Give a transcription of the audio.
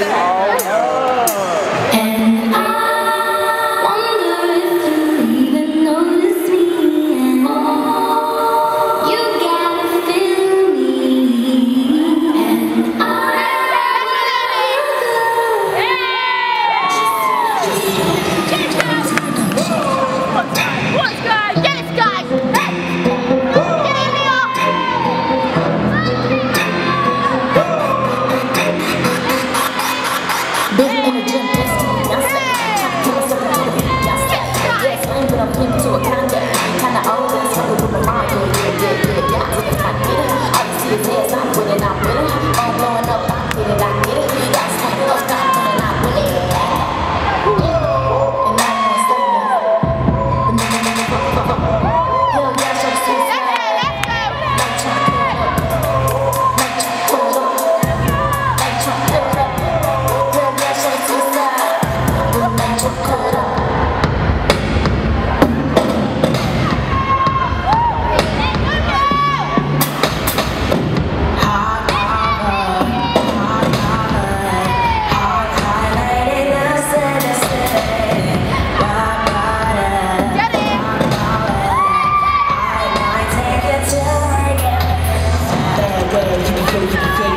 And I wonder if you even notice me. And you gotta feel me. And What's good? Yes, guys! big in the gym, yes, I'm gonna flip to a contest. Kinda always fucking with my mom, yeah. I get it. All you see is ass, I'm with it, I'm with it. I'm blowing up, I get it. Y'all stand up, stop coming out with it. And I'm gonna say hell yeah, show suicide. Like trying to pull up. Like trying to pull up. Hell yeah, show suicide. Like trying to pull up. Get it!